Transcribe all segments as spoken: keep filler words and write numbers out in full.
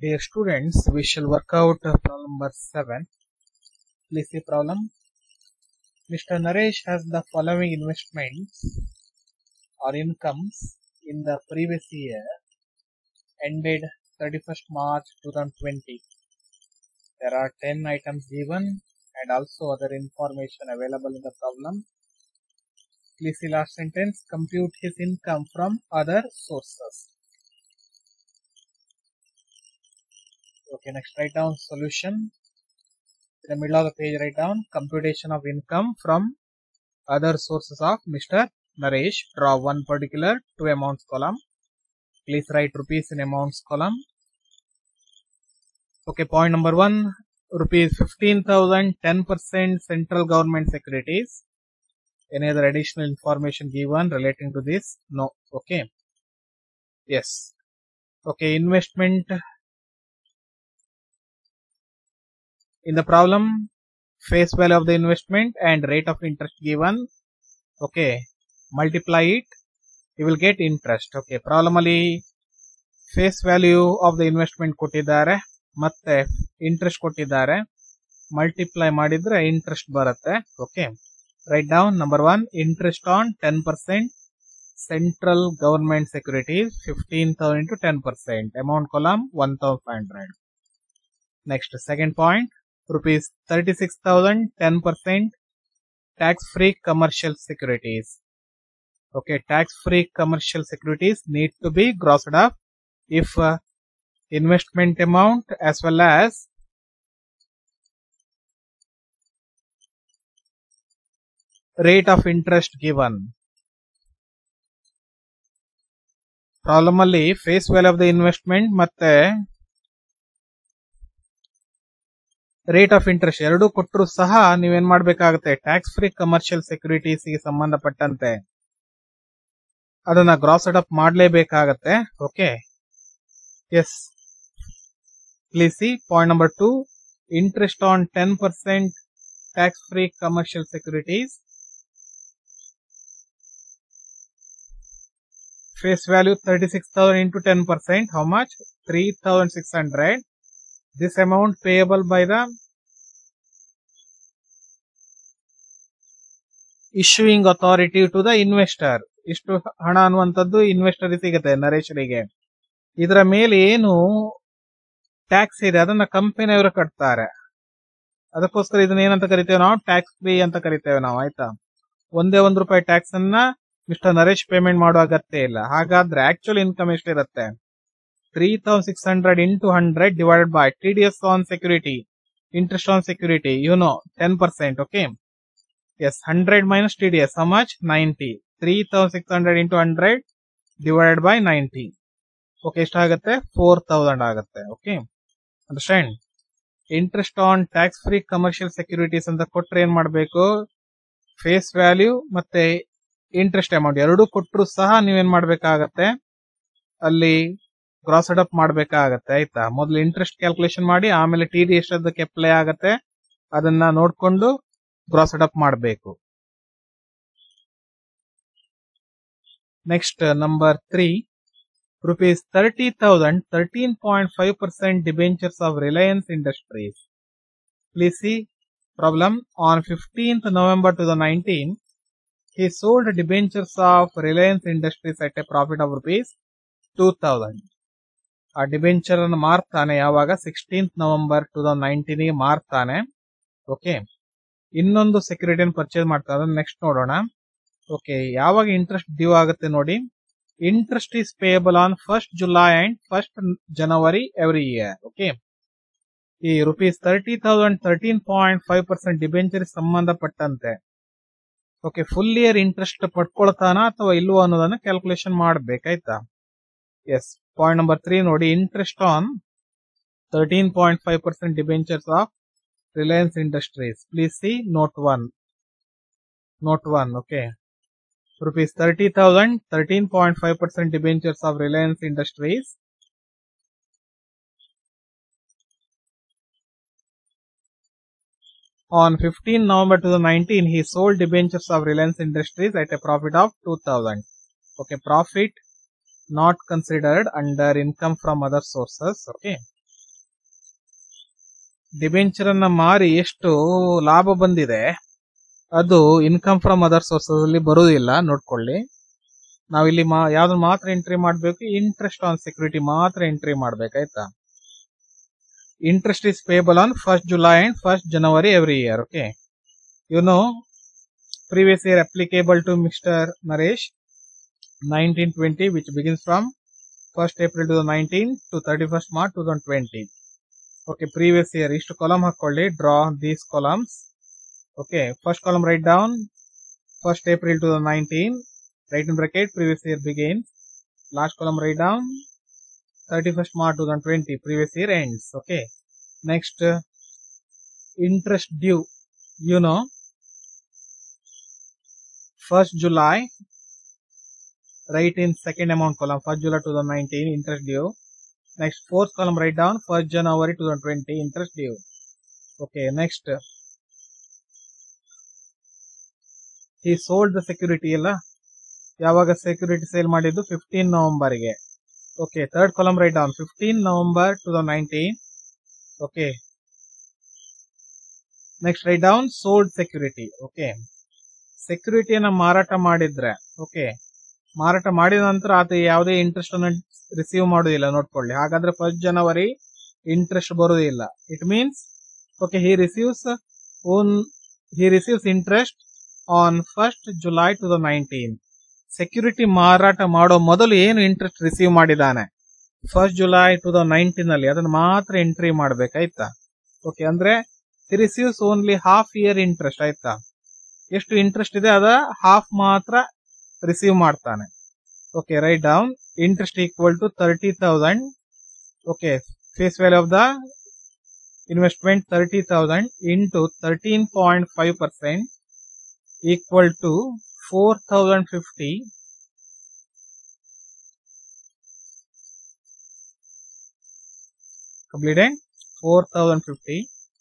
Dear students, we shall work out problem number seven. Please see problem. Mister Naresh has the following investments or incomes in the previous year ended thirty-first March twenty twenty. There are ten items given and also other information available in the problem. Please see last sentence. Compute his income from other sources. Okay, next write down solution. In the middle of the page write down computation of income from other sources of Mister Naresh. Draw one particular two amounts column. Please write rupees in amounts column. Okay, point number one, rupees fifteen thousand, ten percent central government securities. Any other additional information given relating to this? No. Okay. Yes. Okay, investment. In the problem, face value of the investment and rate of interest given. Okay, multiply it, you will get interest. Okay, problem alli face value of the investment kottidare matte interest kottidare, multiply madidre interest barutte. Okay, write down number one, interest on ten percent central government securities, fifteen thousand into ten percent, amount column one thousand five hundred. Next, second point, rupees thirty-six thousand, ten percent tax-free commercial securities. Okay, tax-free commercial securities need to be grossed up if uh, investment amount as well as rate of interest given. Problem alli face value of the investment ಮತ್ತೆ rate of interest ಎರಡು ಕೊಟ್ಟರು ಸಹ ನೀವೇನ್ ಮಾಡ್ಬೇಕಾಗುತ್ತೆ, tax free commercial securities ಗೆ ಸಂಬಂಧಪಟ್ಟಂತೆ ಅದನ್ನ gross up ಮಾಡಲೇಬೇಕಾಗತ್ತೆ. Okay, yes, please see point number two, interest on ten percent tax free commercial securities, face value thirty-six thousand into ten percent, how much? three thousand six hundred. This amount payable by the issuing authority to the investor. ಇಷ್ಟು ಹಣ ಅನ್ನುವಂಥದ್ದು investor ಸಿಗುತ್ತೆ ನರೇಶ್ರಿಗೆ. ಇದರ ಮೇಲೆ ಏನು tax ಇದೆ ಅದನ್ನ ಕಂಪನಿಯವರು ಕಟ್ತಾರೆ. ಅದಕ್ಕೋಸ್ಕರ ಇದನ್ನ ಏನಂತ ಕರಿತೇವೆ ನಾವು? ಟ್ಯಾಕ್ಸ್ ಫ್ರೀ ಅಂತ ಕರಿತೇವೆ ನಾವು. ಆಯ್ತಾ, ಒಂದೇ ಒಂದು ರೂಪಾಯಿ ಟ್ಯಾಕ್ಸ್ ಅನ್ನ ಮಿಸ್ಟರ್ ನರೇಶ್ ಪೇಮೆಂಟ್ ಮಾಡುವ ಅಗತ್ಯ ಇಲ್ಲ. ಹಾಗಾದ್ರೆ ಆಕ್ಚುಲ್ ಇನ್ಕಮ್ ಎಷ್ಟಿರುತ್ತೆ? three thousand six hundred into one hundred divided by T D S on security, interest on security, you know, ten percent. Okay, yes, one hundred minus T D S, how much? ninety. three thousand six hundred into one hundred divided by ninety. Okay, ಎಷ್ಟು ಆಗುತ್ತೆ? four thousand ಆಗುತ್ತೆ. Okay, understand? Interest on tax free commercial securities ಅಂತ ಕೊಟ್ರೆ ಏನ್ ಮಾಡಬೇಕು? Face value ಮತ್ತೆ interest amount ಎರಡು ಕೊಟ್ಟರು ಸಹ ನೀವೇನ್ ಮಾಡ್ಬೇಕಾಗತ್ತೆ, ಅಲ್ಲಿ ಗ್ರಾಸ್ ಅಪ್ ಮಾಡ್ಬೇಕಾಗತ್ತೆ. ಆಯ್ತಾ, ಮೊದಲು ಇಂಟ್ರೆಸ್ಟ್ ಕ್ಯಾಲ್ಕುಲೇಷನ್ ಮಾಡಿ ಆಮೇಲೆ ಟಿ ಡಿ ಎಷ್ಟು ಅದಕ್ಕೆ ಅಪ್ಲೈ ಆಗತ್ತೆ ಅದನ್ನ ನೋಡ್ಕೊಂಡು ಗ್ರಾಸ್ ಅಪ್ ಮಾಡಬೇಕು. Next number three, rupees thirty thousand, thirteen point five percent debentures of Reliance Industries. Please see problem. On fifteenth November twenty nineteen, he sold debentures of Reliance Industries at a profit of rupees two thousand. ಆ debenture ಅನ್ನು ಮಾರ್ತಾನೆ ಯಾವಾಗ? Sixteenth November two thousand nineteen ಗೆ ಮಾರ್ತಾನೆ. Okay, ಇನ್ನೊಂದು ಸೆಕ್ಯೂರಿಟಿಯನ್ನು purchase ಮಾಡ್ತಾನೆ. Next ನೋಡೋಣ. ಓಕೆ, ಯಾವಾಗ ಇಂಟ್ರೆಸ್ಟ್ ಡ್ಯೂ ಆಗುತ್ತೆ ನೋಡಿ. Interest is payable on first July and first January every year. Okay, ಈ rupees thirty thousand thirteen point five percent debenture ಸಂಬಂಧಪಟ್ಟಂತೆ ಓಕೆ ಫುಲ್ ಇಯರ್ ಇಂಟ್ರೆಸ್ಟ್ ಪಡ್ಕೊಳ್ತಾನ ಅಥವಾ ಇಲ್ವೋ ಅನ್ನೋದನ್ನ ಕ್ಯಾಲ್ಕುಲೇಷನ್ ಮಾಡ್ಬೇಕಾಯ್ತಾ. ಎಸ್, ಪಾಯಿಂಟ್ ನಂಬರ್ ತ್ರೀ ನೋಡಿ. Interest on thirteen point five percent debentures of Reliance Industries. Please see note one. Note one. Okay, rupees thirty thousand, thirteen point five percent debentures of Reliance Industries. On fifteenth November twenty nineteen, he sold debentures of Reliance Industries at a profit of two thousand. Okay, profit not considered under income from other sources. Okay, debenture ಅನ್ನ ಮಾರಿ ಎಷ್ಟು ಲಾಭ ಬಂದಿದೆ ಅದು income from other sources ಅಲ್ಲಿ ಬರುವುದಿಲ್ಲ, ನೋಡ್ಕೊಳ್ಳಿ. ನಾವಿಲ್ಲಿ ಮಾ ಯಾವ್ದು ಮಾತ್ರ ಎಂಟ್ರಿ ಮಾಡಬೇಕು, ಇಂಟ್ರೆಸ್ಟ್ ಆನ್ ಸೆಕ್ಯೂರಿಟಿ ಮಾತ್ರ ಎಂಟ್ರಿ ಮಾಡ್ಬೇಕಾಯ್ತಾ. Interest is payable on first July and first January every year. Okay, you know previous year applicable to mister Naresh nineteen twenty, which begins from first April twenty nineteen to thirty-first March twenty twenty. Okay, previous year ಇಷ್ಟು column ಹಾಕೊಳ್ಳಿ, draw these columns. Okay, first column write down first April twenty nineteen, right in bracket, previous year begins. Last column write down thirty-first March twenty twenty, previous year ends. Okay, next uh, interest due, you know, first July, write in second amount column, first July twenty nineteen, interest due. Next fourth column write down first January twenty twenty, interest due. Okay, next uh, he sold the security ಅಲ್ಲ, ಯಾವಾಗ security sale ಮಾಡಿದ್ದು fifteen November ಗೆ. Okay, third column write down fifteen November to nineteen. Okay, next write down sold security. Okay, ಸೆಕ್ಯೂರಿಟಿಯನ್ನ ಮಾರಾಟ ಮಾಡಿದ್ರೆ, okay, ಮಾರಾಟ ಮಾಡಿದ ನಂತರ ಆತ ಯಾವುದೇ ಇಂಟ್ರೆಸ್ಟ್ ಅನ್ನು ರಿಸೀವ್ ಮಾಡೋದಿಲ್ಲ, ನೋಡ್ಕೊಳ್ಳಿ. ಹಾಗಾದ್ರೆ ಫಸ್ಟ್ ಜನವರಿ ಇಂಟ್ರೆಸ್ಟ್ ಬರುವುದಿಲ್ಲ. It means okay, he receives on he receives interest on first July to nineteen. Security ಮಾರಾಟ ಮಾಡೋ ಮೊದಲು ಏನು ಇಂಟ್ರೆಸ್ಟ್ ರಿಸೀವ್ ಮಾಡಿದಾನೆ ಫಸ್ಟ್ ಜುಲೈ ಟು ನೈನ್ಟೀನ್ ಅಲ್ಲಿ, ಅದನ್ನ ಮಾತ್ರ ಎಂಟ್ರಿ ಮಾಡ್ಬೇಕಾಯ್ತಾ. ಓಕೆ, ಅಂದ್ರೆ he receives only half year interest ಆಯ್ತಾ. ಎಷ್ಟು ಇಂಟ್ರೆಸ್ಟ್ ಇದೆ ಅದ ಹಾಫ್ ಮಾತ್ರ ರಿಸೀವ್ ಮಾಡ್ತಾನೆ. Okay, write down interest equal to thirty thousand. Okay, face value of the investment thirty thousand into thirteen point five percent equal to four thousand fifty completed. four thousand fifty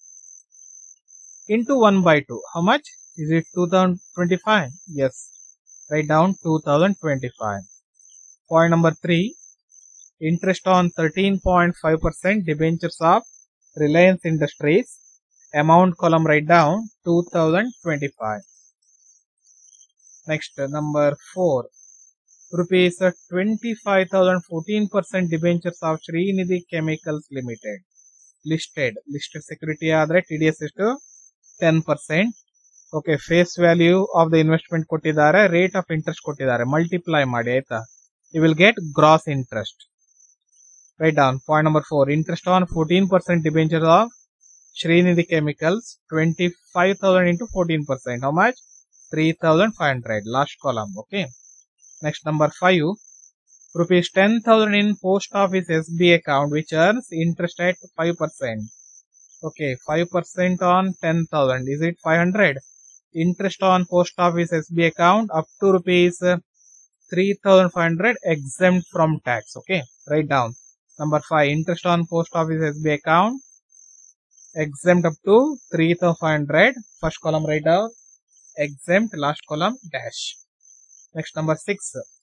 into one by two, how much is it? two thousand twenty-five. Yes, write down two thousand twenty-five. Point number three, interest on thirteen point five percent debentures of Reliance Industries, amount column write down two thousand twenty-five. Next, number four, rupees twenty-five thousand fourteen percent debentures of Srinidhi Chemicals Limited, listed listed security ಆದ್ರೆ T D S ಎಷ್ಟು ten percent. Okay, face value of the investment ಕೊಟ್ಟಿದ್ದಾರೆ, rate of interest ಕೊಟ್ಟಿದ್ದಾರೆ, multiply ಮಾಡಿ ಆಯ್ತಾ. You will get gross interest. Write down point number four, interest on fourteen percent debentures of Srinidhi Chemicals, twenty-five thousand into fourteen percent, how much? three thousand five hundred. Last column. Okay, next number five, rupees ten thousand in post office S B account which earns interest at five percent. Okay, five percent on ten thousand, is it five hundred? Interest on post office S B account up to rupees three thousand five hundred exempt from tax. Okay, write down number five, interest on post office S B account exempt up to three thousand five hundred. First column write down exempt, last column dash. Next, number six,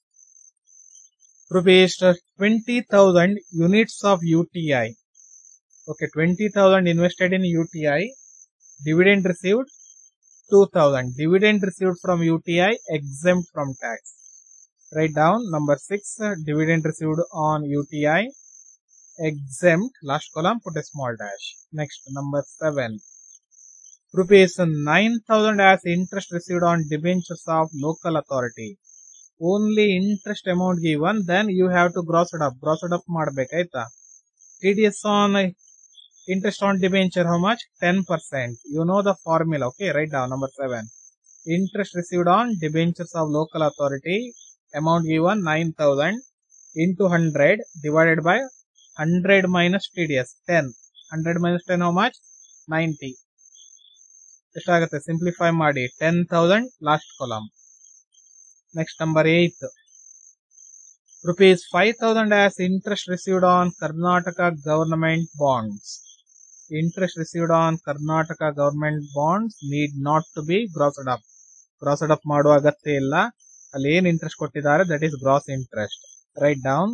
rupees twenty thousand units of U T I. Okay, twenty thousand invested in U T I, dividend received two thousand, dividend received from U T I exempt from tax. Write down number six, dividend received on U T I exempt, last column put a small dash. Next, number seven, rupees nine thousand as interest received on debentures of local authority. Only interest amount given, then you have to gross it up. Gross it up ಮಾಡಬೇಕಾಯ್ತಾ. T D S on interest on debenture, how much? ten percent. You know the formula. Okay, write down number seven. Interest received on debentures of local authority, amount given nine thousand into one hundred divided by one hundred minus T D S, ten. one hundred minus ten, how much? ninety. ಎಷ್ಟಾಗುತ್ತೆ? Simplify ಮಾಡಿ, ten thousand, last column. Next number eight, rupees five thousand as interest received on Karnataka government bonds. Interest received on Karnataka government bonds need not to be grossed up. Grossed up ಮಾಡುವ ಅಗತ್ಯ ಇಲ್ಲ. ಅಲ್ಲಿ ಏನ್ interest ಕೊಟ್ಟಿದ್ದಾರೆ that is gross interest. Write down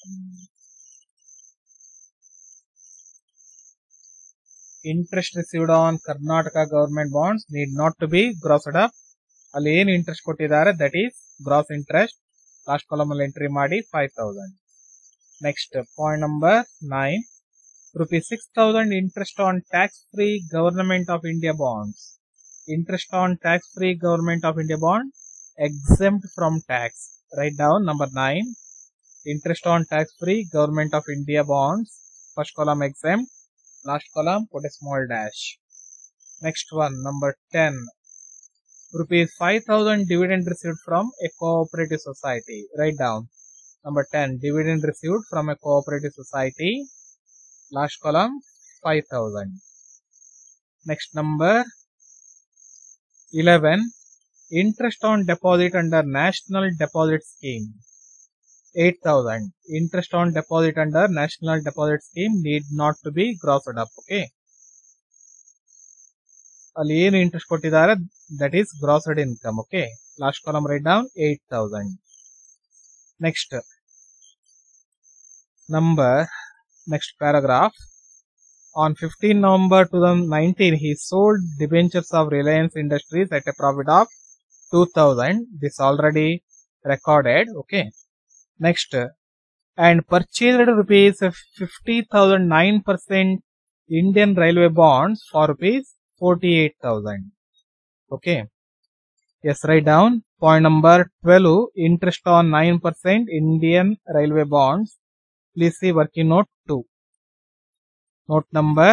interest received on Karnataka government bonds need not to be grossed up. ಅಲ್ಲಿ ಏನು interest ಕೊಟ್ಟಿದ್ದಾರೆ that is gross interest. Last column ಅಲ್ಲಿ ಎಂಟ್ರಿ ಮಾಡಿ five thousand. Next point number nine, rupees six thousand interest on tax-free Government of India bonds. Interest on tax-free Government of India bond exempt from tax. Write down number nine. Interest on tax-free Government of India bonds. First column exempt. Last column put a small dash. Next one, number ten. Rupees five thousand dividend received from a cooperative society. Write down number ten. Dividend received from a cooperative society. Last column five thousand. Next number eleven, interest on deposit under National Deposit Scheme eight thousand. Interest on deposit under National Deposit Scheme need not to be grossed up. Okay, ಅಲ್ಲಿ ಏನು interest ಕೊಟ್ಟಿದ್ದಾರೆ that is grossed income. Okay, last column write down eight thousand. Next number Next paragraph. On fifteenth November twenty nineteen, he sold debentures of Reliance Industries at a profit of two thousand. This already recorded. Okay. Next, and purchased rupees fifty thousand nine percent Indian Railway bonds for rupees forty-eight thousand. Okay. Yes, write down point number twelve. Interest on nine percent Indian Railway bonds. Please see working note two. Note number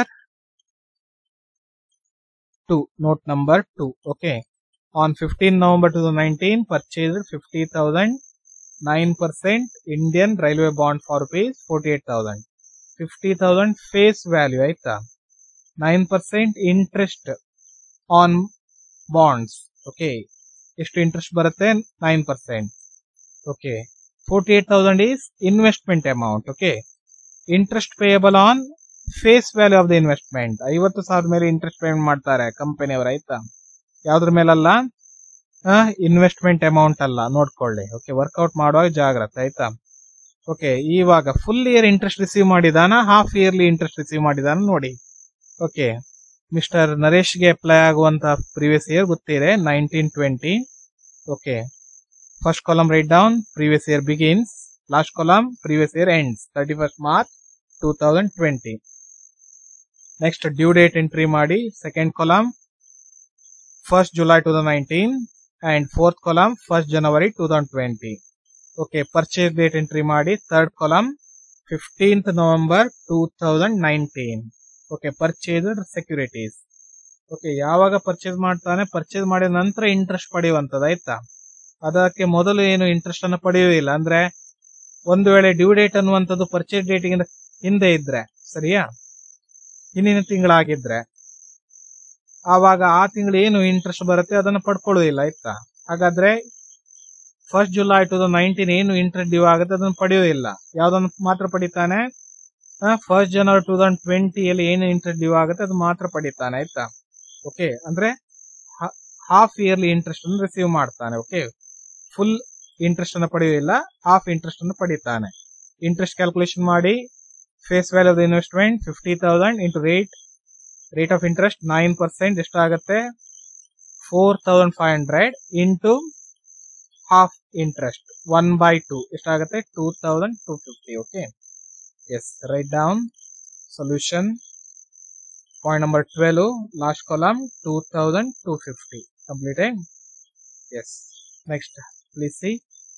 two. Note number two. Okay. On fifteenth November twenty nineteen, purchased fifty thousand nine percent Indian Railway bond for rupees forty-eight thousand. fifty thousand face value aita. nine percent interest on bonds. Okay. ಎಷ್ಟು interest ಬರುತ್ತೆ nine percent. Okay. forty-eight thousand is investment amount. Okay. Interest payable on face value of the investment. ಐವತ್ತು ಸಾವಿರ ಮೇಲೆ interest payment ಮಾಡ್ತಾರೆ ಕಂಪನಿಯವರು ಆಯ್ತಾ. ಯಾವ್ದ್ರ ಮೇಲಲ್ಲ, investment amount ಅಲ್ಲ, ನೋಡ್ಕೊಳ್ಳಿ. ಓಕೆ, ವರ್ಕೌಟ್ ಮಾಡುವಾಗ ಜಾಗ್ರತೆ ಆಯ್ತಾ. ಓಕೆ, ಇವಾಗ ಫುಲ್ ಇಯರ್ ಇಂಟ್ರೆಸ್ಟ್ ರಿಸೀವ್ ಮಾಡಿದಾನ, ಹಾಫ್ ಇಯರ್ಲಿ ಇಂಟ್ರೆಸ್ಟ್ ರಿಸೀವ್ ಮಾಡಿದಾನ ನೋಡಿ. ಓಕೆ, ಮಿಸ್ಟರ್ ನರೇಶ್ಗೆ ಅಪ್ಲೈ ಆಗುವಂತ ಪ್ರೀವಿಯಸ್ ಇಯರ್ ಗೊತ್ತಿದೆ nineteen twenty. Okay, first column write down previous year begins, last column previous year ends thirty first March two thousand twenty. Next due date entry ಮಾಡಿ. Second column first July two thousand nineteen and fourth column first January two thousand twenty. Okay, purchase date entry ಮಾಡಿ. Third column fifteenth November two thousand nineteen. Okay, purchased securities. Okay, ಯಾವಾಗ purchase ಮಾಡ್ತಾನೆ, purchase ಮಾಡಿದ ನಂತರ interest ಪಡೆಯುವಂತದ್ದು ಆಯ್ತಾ. ಅದಕ್ಕೆ ಮೊದಲು ಏನು interest ಅನ್ನು ಪಡೆಯುವುದಿಲ್ಲ. ಅಂದ್ರೆ ಒಂದು ವೇಳೆ ಡ್ಯೂ ಡೇಟ್ ಅನ್ನುವಂಥದ್ದು ಪರ್ಚೇಸ್ ಡೇಟಿಗಿಂತ ಹಿಂದೆ ಇದ್ರೆ, ಸರಿಯಾ, ಹಿಂದಿನ ತಿಂಗಳಾಗಿದ್ರೆ, ಆವಾಗ ಆ ತಿಂಗಳು ಏನು ಇಂಟ್ರೆಸ್ಟ್ ಬರುತ್ತೆ ಅದನ್ನು ಪಡ್ಕೊಳ್ಳುವುದಿಲ್ಲ ಆಯ್ತಾ. ಹಾಗಾದ್ರೆ first July two thousand nineteen ಏನು ಇಂಟ್ರೆಸ್ಟ್ ಡ್ಯೂ ಆಗುತ್ತೆ ಅದನ್ನು ಪಡೆಯುವುದಿಲ್ಲ. ಯಾವ್ದನ್ನು ಮಾತ್ರ ಪಡಿತಾನೆ, ಫಸ್ಟ್ ಜನವರಿ ಟೂ ತೌಸಂಡ್ ಟ್ವೆಂಟಿಯಲ್ಲಿ ಏನು ಇಂಟ್ರೆಸ್ಟ್ ಡ್ಯೂ ಆಗುತ್ತೆ ಅದು ಮಾತ್ರ ಪಡಿತಾನೆ ಆಯ್ತಾ. ಓಕೆ, ಅಂದ್ರೆ ಹಾಫ್ ಇಯರ್ಲಿ ಇಂಟ್ರೆಸ್ಟ್ ಅನ್ನು ರಿಸೀವ್ ಮಾಡ್ತಾನೆ. ಓಕೆ, ಫುಲ್ ಇಂಟ್ರೆಸ್ಟ್ ಅನ್ನು ಪಡೆಯುವುದಿಲ್ಲ, ಹಾಫ್ ಇಂಟ್ರೆಸ್ಟ್ ಅನ್ನು ಪಡಿತಾನೆ. ಇಂಟ್ರೆಸ್ಟ್ ಕ್ಯಾಲ್ಕುಲೇಷನ್ ಮಾಡಿ. Face value of the investment fifty thousand into rate rate of interest nine percent ಎಷ್ಟಾಗುತ್ತೆ, four thousand five hundred into half interest one by two ಎಷ್ಟಾಗುತ್ತೆ, two thousand two fifty. Okay, yes, write down solution. Point number twelve, last column two thousand two fifty. Completed? Yes. Next, please see.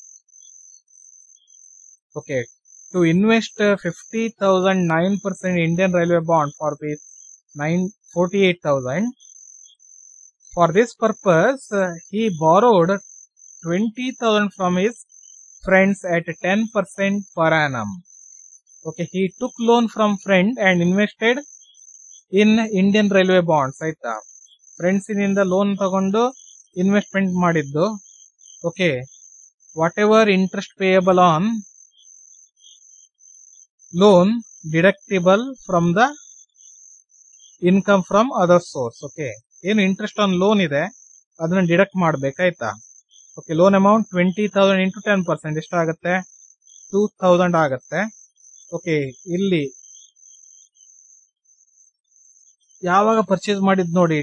Okay, to invest uh, fifty thousand nine percent Indian Railway bond for rupees forty-eight thousand. For this purpose, uh, he borrowed twenty thousand from his friends at ten percent per annum. Okay, he took loan from friend and invested in Indian Railway bonds. ಆಯ್ತಾ, ಫ್ರೆಂಡ್ಸಿನಿಂದ loan ತಗೊಂಡು investment ಮಾಡಿದ್ದು. Okay, what ever interest payable on loan deductible from the income from other source. Okay, ಏನು interest on loan ಇದೆ ಅದನ್ನ deduct ಮಾಡ್ಬೇಕಾಯ್ತಾ. Okay, loan amount twenty thousand into ten percent ಎಷ್ಟಾಗುತ್ತೆ, two thousand ಆಗುತ್ತೆ. Okay, ಇಲ್ಲಿ ಯಾವಾಗ purchase ಮಾಡಿದ್ ನೋಡಿ,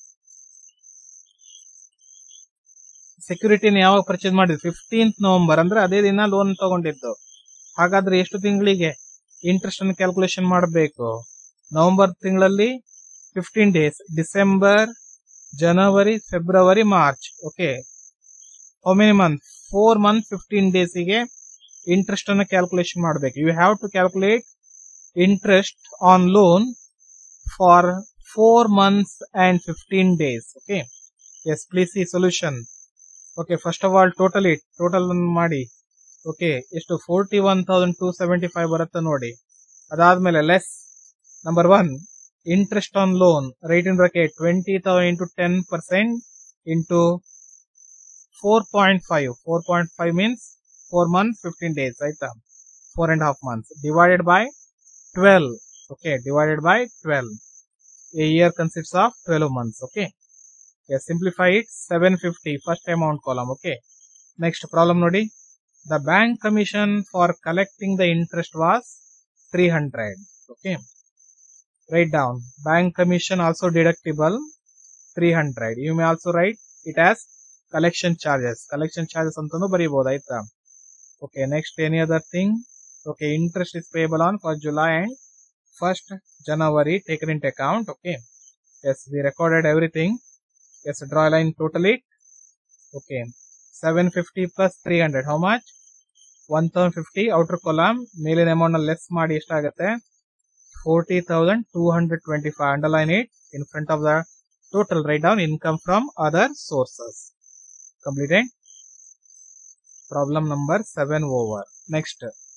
ಸೆಕ್ಯೂರಿಟಿನ ಯಾವಾಗ ಪರ್ಚೇಸ್ ಮಾಡಿದ್ ಫಿಫ್ಟೀನ್ತ್ ನವೆಂಬರ್, ಅಂದ್ರೆ ಅದೇ ದಿನ ಲೋನ್ ತಗೊಂಡಿದ್ದು. ಹಾಗಾದ್ರೆ ಎಷ್ಟು ತಿಂಗಳಿಗೆ ಇಂಟ್ರೆಸ್ಟ್ ಅನ್ನು ಕ್ಯಾಲ್ಕುಲೇಷನ್ ಮಾಡಬೇಕು? ನವೆಂಬರ್ ತಿಂಗಳಲ್ಲಿ fifteen days, December, January, February, March. Okay, how many month? Four month fifteen ಡೇಸಿಗೆ ಇಂಟ್ರೆಸ್ಟ್ ಅನ್ನು ಕ್ಯಾಲ್ಕುಲೇಷನ್ ಮಾಡಬೇಕು. You have to calculate interest on loan for four months and fifteen days. Okay, yes, please see solution. Okay, first of all total it total ಮಾಡಿ. Okay, ಎಷ್ಟು? Forty one thousand two seventy five ಬರುತ್ತೆ ನೋಡಿ. ಅದಾದ್ಮೇಲೆ less number one, interest on loan, write in bracket twenty thousand into ten percent into four point five. Four point five means four months fifteen days ಆಯ್ತಾ, four and half months divided by twelve. Okay, divided by twelve. A year consists of twelve months. Okay, yes, simplify it. seven fifty first amount column. Okay, next problem nodi. The bank commission for collecting the interest was three hundred. Okay, write down bank commission also deductible three hundred. You may also write it as collection charges. Collection charges antanu baribodu aita. Okay, next any other thing? Okay, interest is payable on for July and first January taken into account. Okay, yes, we recorded everything. Yes, draw a line, total it. Okay, seven fifty plus three hundred, how much? one thousand fifty. outer column ಮೇಲಿನ amount less ಮಾಡಿ ಎಷ್ಟಾಗುತ್ತೆ? forty thousand two hundred twenty-five. underline it. In front of the total, write down income from other sources. Completed. Problem number seven over. Next,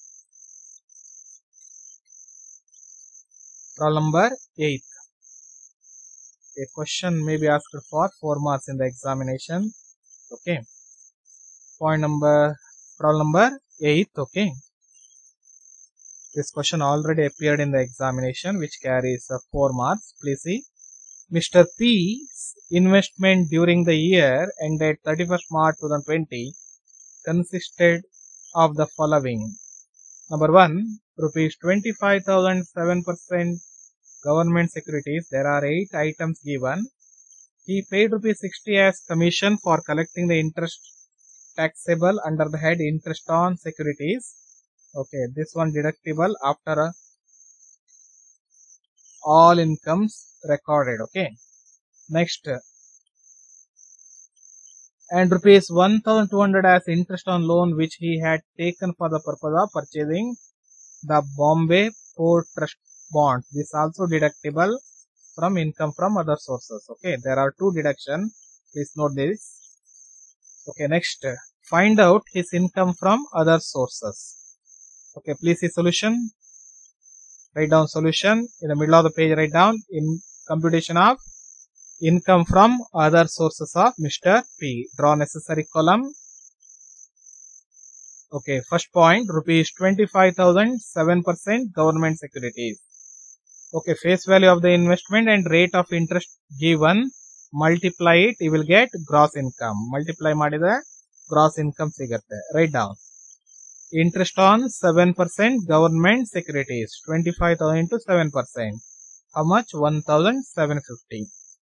problem number eight. A question may be asked for four marks in the examination. Okay, point number, problem number eight. Okay, this question already appeared in the examination, which carries uh, four marks. Please see. Mister P's investment during the year ended thirty-first March twenty twenty consisted of the following. Number one, rupees twenty-five thousand, seven percent government securities. There are eight items given. He paid rupees sixty as commission for collecting the interest taxable under the head interest on securities. Okay, this one deductible after uh, all incomes recorded. Okay, next, and rupees one thousand two hundred as interest on loan which he had taken for the purpose of purchasing the Bombay Port Trust bond. This also deductible from income from other sources. Okay, there are two deduction. Please note this. Okay, next, find out his income from other sources. Okay, please see solution. Write down solution. In the middle of the page, write down in computation of income from other sources of Mister P. Draw necessary column. Okay, first point, rupees twenty-five thousand, seven percent government securities. Okay, face value of the investment and rate of interest given, multiply it, you will get gross income. Multiply madida gross income sigutte. Write down interest on seven percent government securities, twenty-five thousand into seven percent. How much? one thousand seven hundred fifty.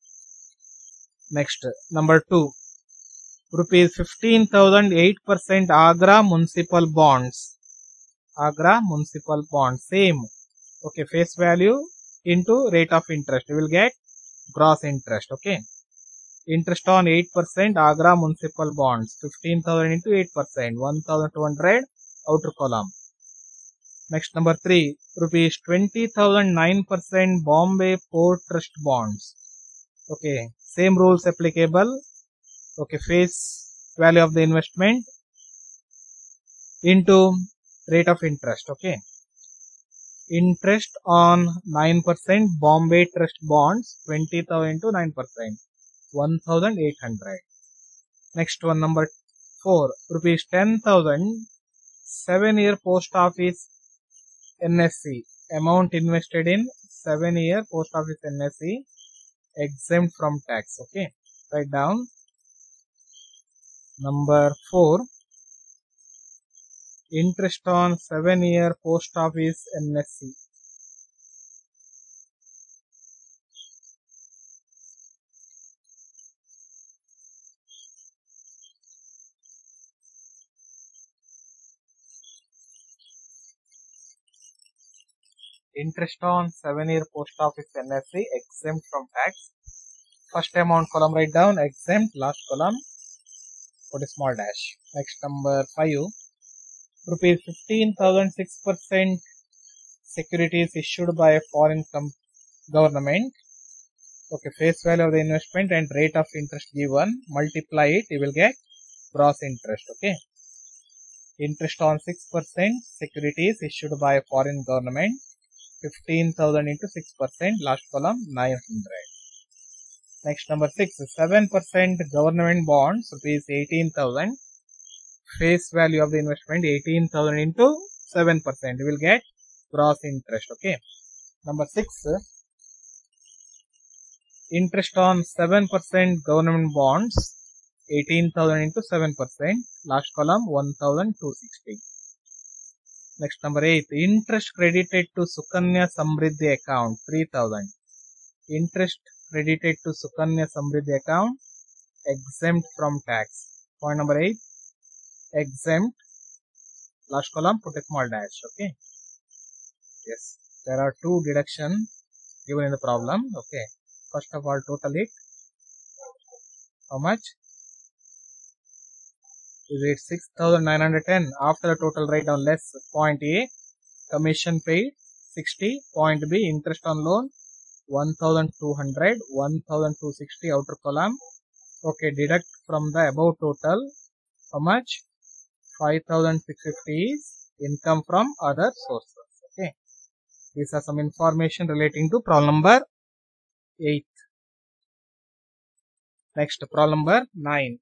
Next, number two, rupees fifteen thousand, eight percent Agra municipal bonds. Agra municipal bonds, same. Okay, face value into rate of interest, you will get gross interest. Okay, interest on eight percent Agra municipal bonds, fifteen thousand into eight percent, one thousand two hundred, outer column. Next, number three, rupees twenty thousand, nine percent Bombay Port Trust bonds. Okay, same rules applicable. Okay, face value of the investment into rate of interest. Okay, interest on nine percent Bombay Trust bonds, twenty thousand into nine percent, one thousand eight hundred. Next one, number four, rupees ten thousand, seven year post office N S C, amount invested in seven year post office N S C, exempt from tax. Okay, write down number four, Interest on seven year post office N S C. Interest on seven year post office N S C exempt from tax. First amount column write down exempt, last column put a small dash. Next, number five, rupees fifteen thousand six percent securities issued by a foreign government. Okay, face value of the investment and rate of interest given, multiply it, you will get gross interest. Okay, interest on six percent securities issued by a foreign government, fifteen thousand into six percent, last column nine hundred. Next, number six, seven percent government bonds, rupees eighteen thousand. Face value of the investment eighteen thousand into seven percent. You will get gross interest. Okay. Number six, interest on seven percent government bonds, eighteen thousand into seven percent. Last column one thousand two hundred sixty. Next, number eight, interest credited to Sukanya Samriddhi account, three thousand. Interest credited to Sukanya Samriddhi account, exempt from tax. Point number eight, exempt, last column put a small dash. Okay. Yes, there are two deductions given in the problem. Okay. First of all, total it. How much? Is it six thousand nine hundred ten? After the total write down less. Point A, commission paid sixty. Point B, interest on loan one thousand two hundred, one thousand two hundred sixty, outer column. Okay, deduct from the above total. How much? five thousand six hundred fifty is income from other sources. Okay, these are some information relating to problem number eight. Next, problem number nine.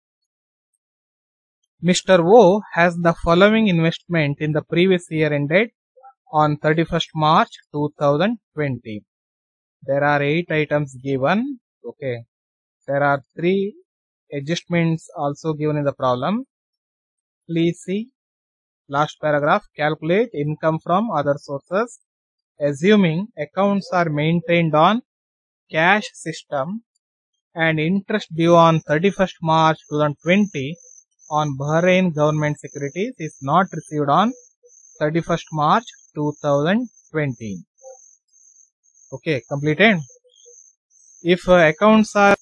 Mister O has the following investment in the previous year ended on thirty-first March two thousand twenty. There are eight items given. Okay, there are three adjustments also given in the problem. Please see last paragraph. Calculate income from other sources, assuming accounts are maintained on cash system and interest due on thirty-first March two thousand twenty on Bahrain government securities is not received on thirty-first March two thousand twenty. Okay, completed. If uh, accounts are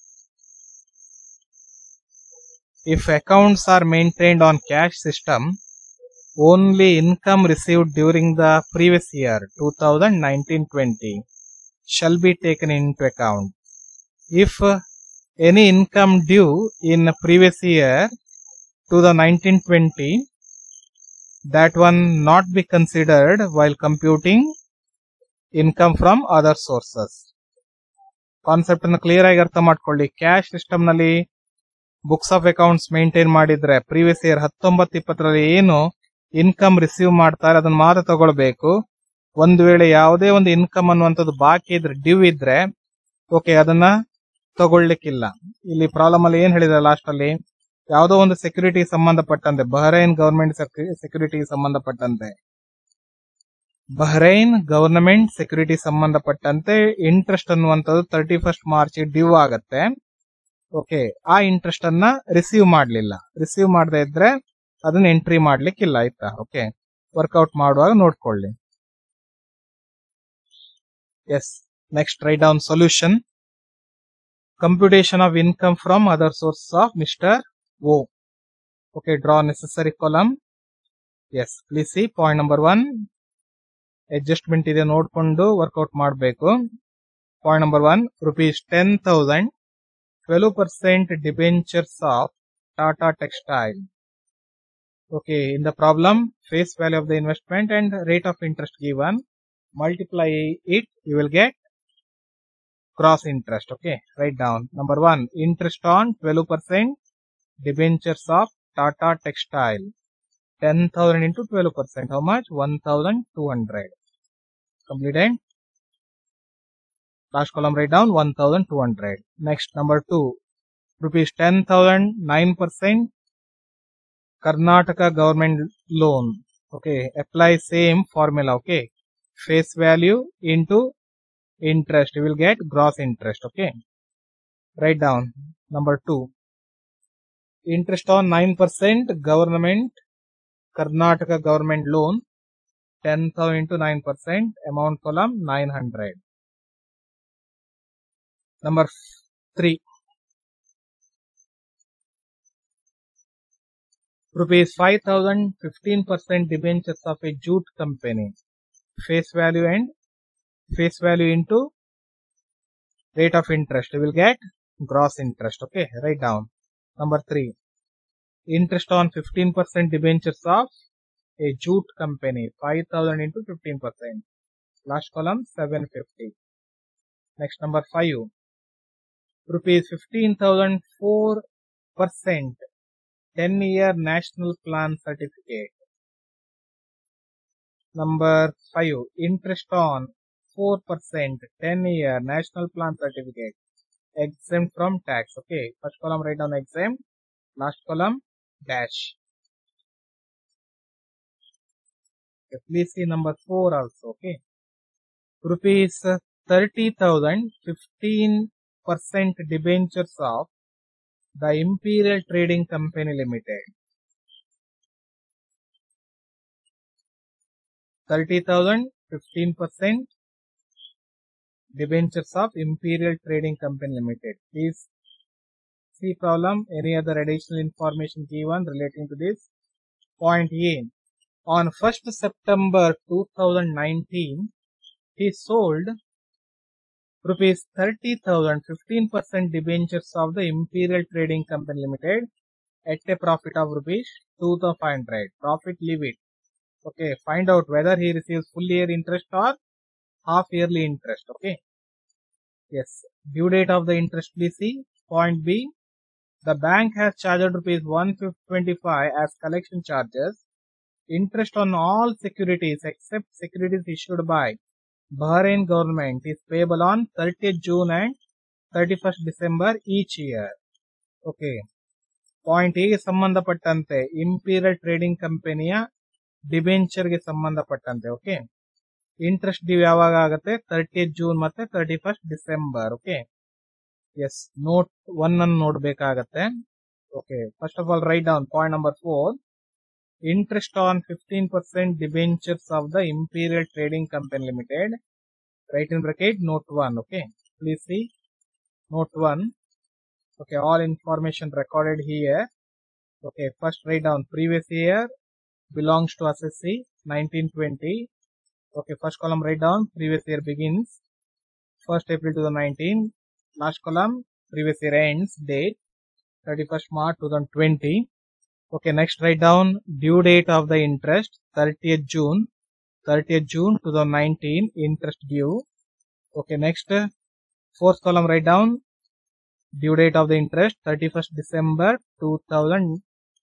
if accounts are maintained on cash system, only income received during the previous year two thousand nineteen twenty shall be taken into account. If uh, any income due in previous year to the nineteen twenty, that one not be considered while computing income from other sources. Concept ಅನ್ನು clear ಆಗಿ ಅರ್ಥ ಮಾಡ್ಕೊಳ್ಳಿ. Cash system ನಲ್ಲಿ books of accounts maintain ಮಾಡಿದ್ರೆ previous year ಹತ್ತೊಂಬತ್ತು ಇಪ್ಪತ್ತರಲ್ಲಿ ಏನು income receive ಮಾಡ್ತಾರೆ ಅದನ್ನ ಮಾತ್ರ ತಗೊಳ್ಬೇಕು. ಒಂದು ವೇಳೆ ಯಾವುದೇ ಒಂದು ಇನ್ಕಮ್ ಅನ್ನುವಂಥದ್ದು ಬಾಕಿ ಇದ್ರೆ, ಡ್ಯೂ ಇದ್ರೆ, ಓಕೆ, ಅದನ್ನ ತಗೊಳ್ಲಿಕ್ಕಿಲ್ಲ. ಇಲ್ಲಿ ಪ್ರಾಬ್ಲಮ್ ಅಲ್ಲಿ ಏನ್ ಹೇಳಿದ್ರೆ ಲಾಸ್ಟ್ ಅಲ್ಲಿ, ಯಾವುದೋ ಒಂದು ಸೆಕ್ಯೂರಿಟಿ ಸಂಬಂಧಪಟ್ಟಂತೆ, ಬಹ್ರೈನ್ ಗವರ್ಮೆಂಟ್ ಸೆಕ್ಯೂರಿಟಿ ಸಂಬಂಧಪಟ್ಟಂತೆ ಬಹ್ರೈನ್ ಗವರ್ನಮೆಂಟ್ ಸೆಕ್ಯೂರಿಟಿ ಸಂಬಂಧಪಟ್ಟಂತೆ ಇಂಟ್ರೆಸ್ಟ್ ಅನ್ನುವಂಥದ್ದು ತರ್ಟಿ ಫಸ್ಟ್ ಮಾರ್ಚ್ ಡ್ಯೂ ಆಗತ್ತೆ. ಓಕೆ, ಆ ಇಂಟ್ರೆಸ್ಟ್ ಅನ್ನ ರಿಸೀವ್ ಮಾಡ್ಲಿಲ್ಲ. ರಿಸೀವ್ ಮಾಡದೇ ಇದ್ರೆ ಅದನ್ನ ಎಂಟ್ರಿ ಮಾಡ್ಲಿಕ್ಕಿಲ್ಲ. ಆಯ್ತಾ? ಓಕೆ, ವರ್ಕೌಟ್ ಮಾಡುವಾಗ ನೋಡ್ಕೊಳ್ಳಿ. Yes, next write down solution. Computation of income from other source of mister O. Okay, draw necessary column. Yes, please see point number one. Adjustment ಇದೆ ನೋಡ್ಕೊಂಡು ವರ್ಕೌಟ್ ಮಾಡಬೇಕು. Point number one, rupees ten thousand twelve percent debentures of Tata textile. Okay, in the problem face value of the investment and rate of interest given, multiply it, you will get gross interest. Okay, write down number one, interest on twelve percent debentures of Tata Textile, ten thousand into twelve percent, how much? one thousand two hundred. Completed. Last column write down one thousand two hundred. Next, number two, rupees ten thousand, nine percent Karnataka government loan. Okay, apply same formula. Okay, face value into interest, you will get gross interest. Okay, write down number two. Interest on nine percent government, Karnataka government loan, ten thousand into nine percent, amount column nine hundred. Number three. Rupees five thousand, fifteen percent debentures of a jute company. Face value and face value into rate of interest, you will get gross interest. Okay, write down. Number three. Interest on fifteen percent debentures of a jute company, five thousand into fifteen percent. Last column seven hundred fifty. Next, number five. Rupees fifteen thousand, four percent ten year national plan certificate. Number five. Interest on four percent ten year national plan certificate, exempt from tax. Okay, first column write down exempt, last column dash. Okay, please see number four also. Okay, rupees thirty thousand, fifteen percent debentures of the Imperial Trading Company Limited. thirty thousand, fifteen percent debentures of Imperial Trading Company Limited. Please see problem. Any other additional information given relating to this? Point A. On first September two thousand nineteen, he sold rupees thirty thousand, fifteen percent debentures of the Imperial Trading Company Limited at a profit of rupees two thousand five hundred. Profit, leave it. Okay, find out whether he receives full year interest or half yearly interest. Okay. Yes. Due date of the interest, please see. Point B. The bank has charged rupees one hundred twenty-five as collection charges. Interest on all securities except securities issued by Bahrain government is payable on thirtieth June and thirty-first December each year. Okay. Point A ಗೆ ಸಂಬಂಧಪಟ್ಟಂತೆ imperial trading ಕಂಪನಿಯ debenture ಗೆ ಸಂಬಂಧಪಟ್ಟಂತೆ. Okay, interest due ಯಾವಾಗ ಆಗುತ್ತೆ? Thirtieth June ಮತ್ತೆ thirty first December. Okay, yes, note one ಅನ್ನು ನೋಡ್ಬೇಕಾಗತ್ತೆ. Okay, first of all write down point number four. Interest on fifteen percent debentures of the Imperial Trading Company Limited. Write in bracket note one. Okay, please see note one. Okay, all information recorded here. Okay, first write down previous year belongs to assessee nineteen twenty. Okay, first column write down previous year begins first April twenty nineteen. Last column previous year ends date thirty-first March twenty twenty. Okay, next write down due date of the interest thirtieth June, thirtieth June twenty nineteen, interest due. Okay, next fourth column write down due date of the interest thirty-first December twenty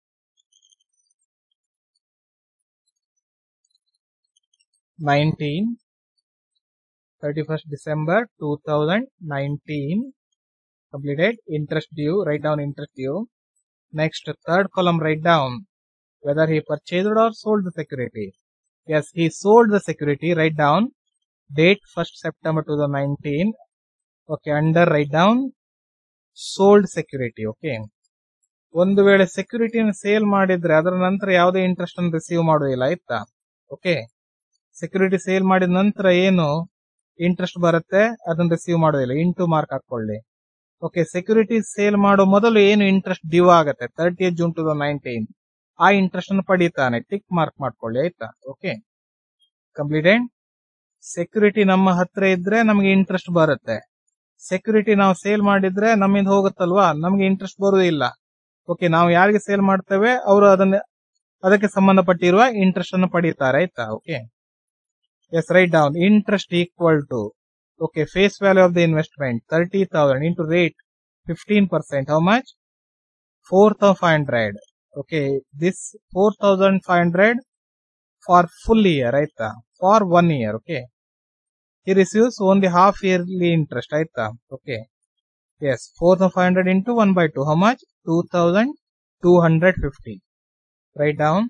nineteen, thirty-first December twenty nineteen, completed. Interest due, write down interest due. Next, third column write down whether he purchased or sold the security. Yes, he sold the security. Write down date first September twenty nineteen. Okay, under write down sold security. Okay, ಒಂದು ವೇಳೆ ಸೆಕ್ಯೂರಿಟಿನ sale ಮಾಡಿದ್ರೆ ಅದರ ನಂತರ ಯಾವುದೇ interest ಅನ್ನು receive ಮಾಡೋದಿಲ್ಲ, ಆಯ್ತಾ? Okay, security sale ಮಾಡಿದ ನಂತರ ಏನು ಇಂಟ್ರೆಸ್ಟ್ ಬರುತ್ತೆ ಅದನ್ನ ರಿಸೀವ್ ಮಾಡೋದಿಲ್ಲ. ಇಂಟು ಮಾರ್ಕ್ ಹಾಕೊಳ್ಳಿ. ಓಕೆ, ಸೆಕ್ಯೂರಿಟಿ ಸೇಲ್ ಮಾಡೋ ಮೊದಲು ಏನು ಇಂಟ್ರೆಸ್ಟ್ ಡ್ಯೂ ಆಗುತ್ತೆ ಥರ್ಟಿಯತ್ ಜೂನ್ ಟು ನೈನ್ಟೀನ್, ಆ ಇಂಟ್ರೆಸ್ಟ್ ಅನ್ನು ಪಡೀತಾನೆ. ಟಿಕ್ ಮಾರ್ಕ್ ಮಾಡ್ಕೊಳ್ಳಿ, ಆಯ್ತಾ? Okay, completed. ಸೆಕ್ಯೂರಿಟಿ ನಮ್ಮ ಹತ್ರ ಇದ್ರೆ ನಮಗೆ ಇಂಟ್ರೆಸ್ಟ್ ಬರುತ್ತೆ. ಸೆಕ್ಯೂರಿಟಿ ನಾವು ಸೇಲ್ ಮಾಡಿದ್ರೆ ನಮ್ಮಿಂದ ಹೋಗುತ್ತಲ್ವಾ, ನಮಗೆ ಇಂಟ್ರೆಸ್ಟ್ ಬರುವುದಿಲ್ಲ. ಓಕೆ, ನಾವು ಯಾರಿಗೆ ಸೇಲ್ ಮಾಡ್ತೇವೆ ಅವರು ಅದನ್ನ ಅದಕ್ಕೆ ಸಂಬಂಧಪಟ್ಟಿರುವ ಇಂಟ್ರೆಸ್ಟ್ ಅನ್ನು ಪಡೀತಾರೆ, ಆಯ್ತಾ? Okay, yes, write down interest equal to okay, face value of the investment thirty thousand into rate fifteen percent. How much? four thousand five hundred. Okay, this four thousand five hundred for full year, right? For one year. Okay, he receives only half yearly interest, right? Okay, yes, four thousand five hundred into one by two. How much? two thousand two hundred fifty. Write down.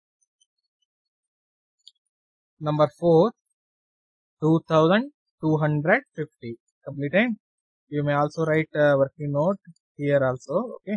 Number four, two thousand two hundred fifty. Completed. You may also write a working note here also. Okay.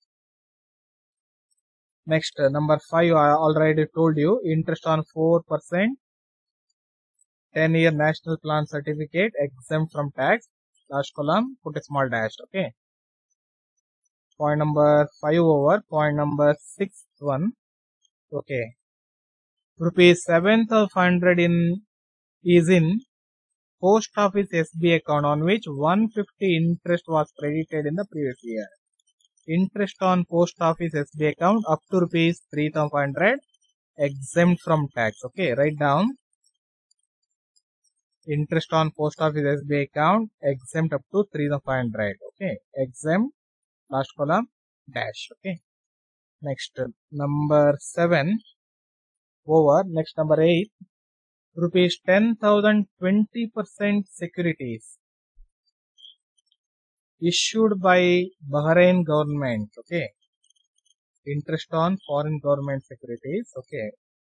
Next, uh, number five, I already told you, interest on four percent, ten year national plan certificate, exempt from tax. Last column, put a small dash. Okay. Point number five over. Point number six one. Okay. Rupees seven thousand five hundred in is in post office S B I account on which one hundred fifty interest was credited in the previous year. Interest on post office S B I account up to rupees three thousand five hundred exempt from tax. Okay, write down. Interest on post office S B I account exempt up to three thousand five hundred. Okay, exempt. Last column dash. Okay. Next, number seven over. Next, number eight. Rupees ten thousand twenty percent securities issued by Bahrain government. Okay. Interest on foreign government securities. Okay.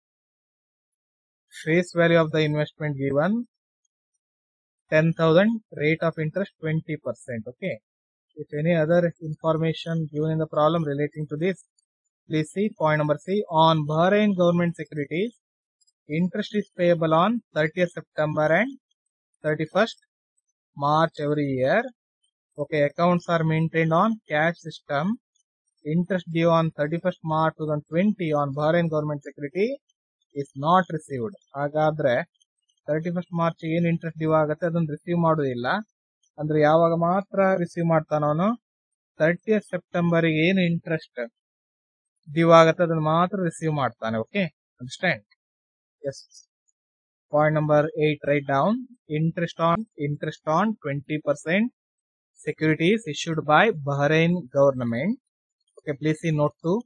Face value of the investment given ten thousand, rate of interest twenty percent. Okay. If any other information given in the problem relating to this, please see point number C. On Bahrain government securities, interest is payable on thirtieth September and thirty-first March every year. Okay, accounts are maintained on cash system. Interest due on thirty-first March twenty twenty on Bahrain government security is not received. ಹಾಗಾದ್ರೆ thirty-first March ಏನು interest due ಆಗುತ್ತೆ ಅದನ್ನು receive ಮಾಡೋದಿಲ್ಲ. ಅಂದ್ರೆ ಯಾವಾಗ ಮಾತ್ರ receive ಮಾಡ್ತಾನೋ ಅವನು thirtieth September ಗೆ ಏನು ಇಂಟ್ರೆಸ್ಟ್ ಡ್ಯೂ ಆಗುತ್ತೆ ಅದನ್ನು ಮಾತ್ರ ರಿಸೀವ್ ಮಾಡ್ತಾನೆ. Okay, understand? Yes. Point number eight, write down. Interest on interest on twenty percent securities issued by Bahrain government. Okay, please see note two.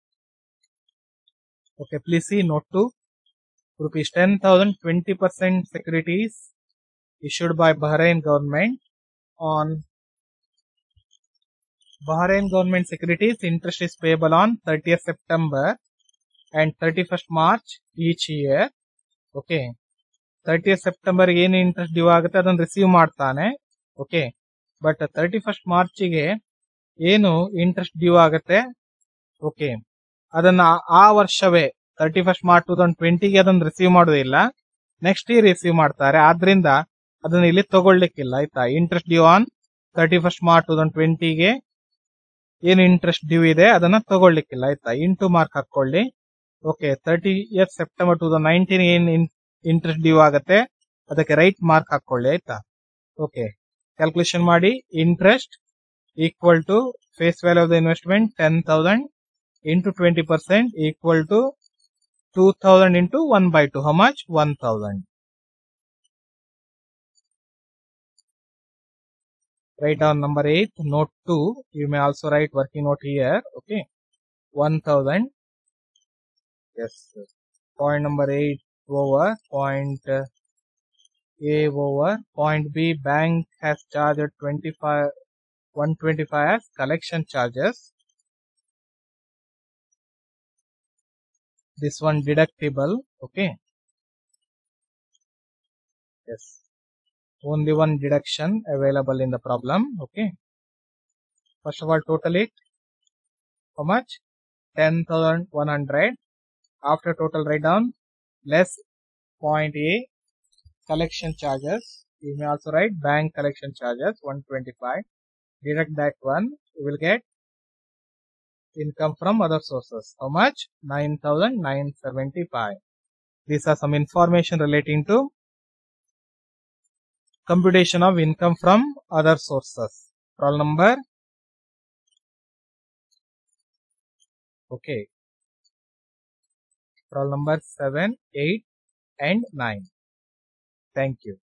Okay, please see note two. Rupees ten thousand twenty percent securities issued by Bahrain government. On Bahrain government securities, interest is payable on thirtieth September and thirty-first March each year. Okay, thirtieth September ಏನು interest due ಆಗುತ್ತೆ ಅದನ್ನು receive ಮಾಡ್ತಾನೆ. Okay, but thirty-first March ಗೆ ಏನು interest due ಆಗುತ್ತೆ, okay, ಅದನ್ನ ಆ ವರ್ಷವೇ thirty-first March twenty twenty ಗೆ ಅದನ್ನು ರಿಸೀವ್ ಮಾಡೋದಿಲ್ಲ, ನೆಕ್ಸ್ಟ್ ಇಯರ್ ರಿಸೀವ್ ಮಾಡ್ತಾರೆ. ಆದ್ರಿಂದ ಅದನ್ನ ಇಲ್ಲಿ ತಗೊಳ್ಲಿಕ್ಕಿಲ್ಲ. ಆಯ್ತಾ? Interest due on thirty-first March twenty twenty ಗೆ ಏನು ಇಂಟ್ರೆಸ್ಟ್ ಡ್ಯೂ ಇದೆ ಅದನ್ನ ತಗೊಳ್ಲಿಕ್ಕಿಲ್ಲ. ಆಯ್ತಾ? ಇಂಟು ಮಾರ್ಕ್ ಹಾಕೊಳ್ಳಿ. Okay, thirtieth September twenty nineteen ಏನ್ ಇಂಟ್ರೆಸ್ಟ್ ಡ್ಯೂ ಆಗುತ್ತೆ ಅದಕ್ಕೆ ರೈಟ್ ಮಾರ್ಕ್ ಹಾಕೊಳ್ಳಿ. ಆಯ್ತಾ? ಓಕೆ, ಕ್ಯಾಲ್ಕುಲೇಷನ್ ಮಾಡಿ. Interest equal to face value of the investment ten thousand into twenty percent equal to two thousand into one by two. How much? one thousand. Write down number eight, note two. You may also write working note here. Okay, one thousand. Yes. Point number eight over. Point uh, A over. Point B. Bank has charged twenty-five, one twenty-five as collection charges. This one deductible. Okay. Yes. Only one deduction available in the problem. Okay. First of all, total it. How much? ten thousand one hundred. After total, write down less point A, collection charges. You may also write bank collection charges one twenty-five. Deduct that one. You will get income from other sources. How much? nine thousand nine hundred seventy-five. These are some information relating to computation of income from other sources. Problem number. Okay. Problem number seven, eight and nine. Thank you.